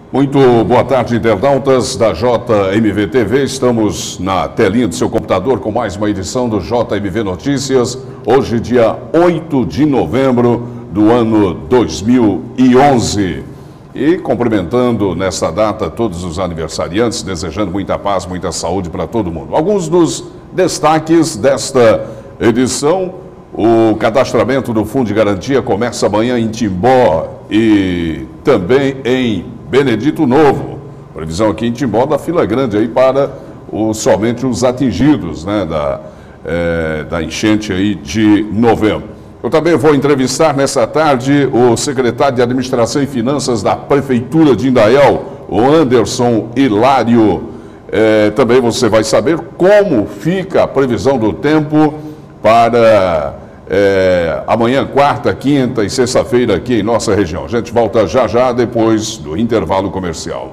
Muito boa tarde, internautas da JMV TV. Estamos na telinha do seu computador com mais uma edição do JMV Notícias. Hoje, dia 8 de novembro do ano 2011. E cumprimentando nessa data todos os aniversariantes, desejando muita paz, muita saúde para todo mundo. Alguns dos destaques desta edição: o cadastramento do Fundo de Garantia começa amanhã em Timbó e também em Benedito Novo. Previsão aqui em Timbó da fila grande aí para somente os atingidos, né, da enchente aí de novembro. Eu também vou entrevistar nessa tarde o secretário de Administração e Finanças da Prefeitura de Indaial, o Anderson Hilário. Também você vai saber como fica a previsão do tempo para amanhã, quarta, quinta e sexta-feira aqui em nossa região. A gente volta já depois do intervalo comercial.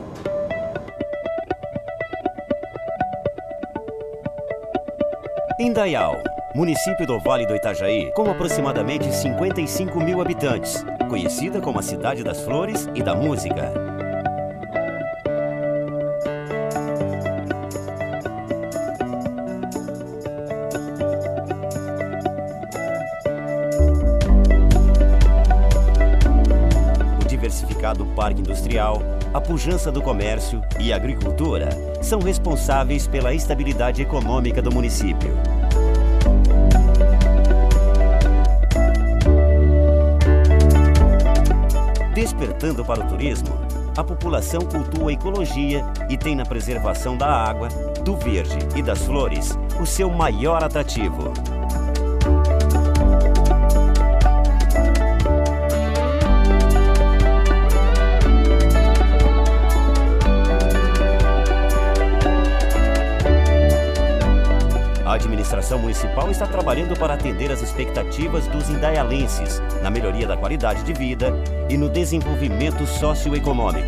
Indaial, município do Vale do Itajaí, com aproximadamente 55 mil habitantes, conhecida como a cidade das flores e da música. Diversificado parque industrial, a pujança do comércio e a agricultura são responsáveis pela estabilidade econômica do município. Despertando para o turismo, a população cultua a ecologia e tem na preservação da água, do verde e das flores o seu maior atrativo. A administração municipal está trabalhando para atender as expectativas dos indaialenses, na melhoria da qualidade de vida e no desenvolvimento socioeconômico.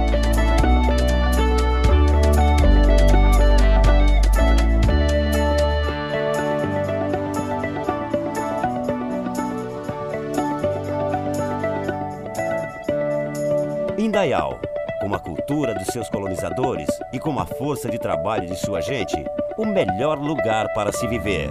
Indaial, com a cultura dos seus colonizadores e com a força de trabalho de sua gente, o melhor lugar para se viver.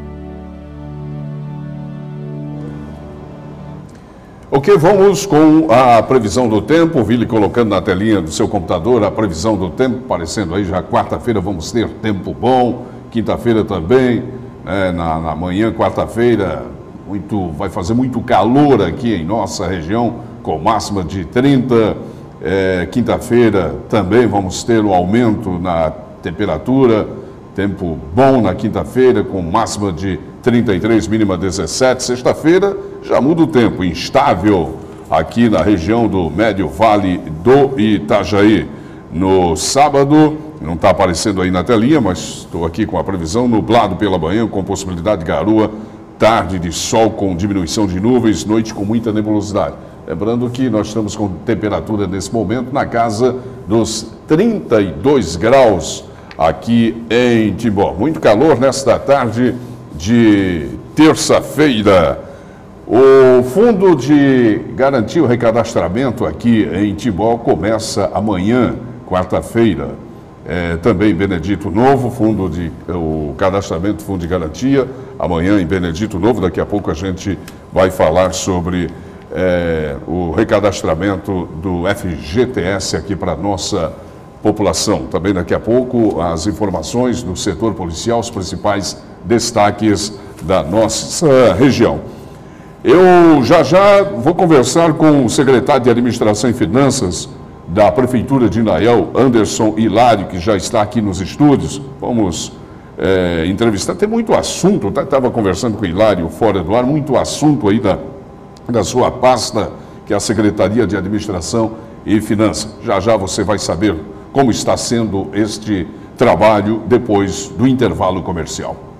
Ok, vamos com a previsão do tempo. Vi-lhe colocando na telinha do seu computador a previsão do tempo, aparecendo aí já quarta-feira vamos ter tempo bom, quinta-feira também, na manhã, quarta-feira, vai fazer muito calor aqui em nossa região, com máxima de 30. Quinta-feira também vamos ter um aumento na temperatura, tempo bom na quinta-feira, com máxima de 33, mínima 17. Sexta-feira já muda o tempo, instável aqui na região do Médio Vale do Itajaí. No sábado, não está aparecendo aí na telinha, mas estou aqui com a previsão: nublado pela manhã, com possibilidade de garoa, tarde de sol com diminuição de nuvens, noite com muita nebulosidade. Lembrando que nós estamos com temperatura nesse momento na casa dos 32 graus aqui em Timbó. Muito calor nesta tarde de terça-feira. O Fundo de Garantia, o recadastramento aqui em Timbó começa amanhã, quarta-feira. Também Benedito Novo, o cadastramento do Fundo de Garantia, amanhã em Benedito Novo. Daqui a pouco a gente vai falar sobre o recadastramento do FGTS aqui para a nossa população. Também daqui a pouco as informações do setor policial, os principais destaques da nossa região. Eu já vou conversar com o secretário de Administração e Finanças da Prefeitura de Indaial, Anderson Hilário, que já está aqui nos estúdios. Vamos entrevistar, tem muito assunto, estava conversando com o Hilário fora do ar, muito assunto aí da sua pasta, que é a Secretaria de Administração e Finanças. Já você vai saber como está sendo este trabalho depois do intervalo comercial.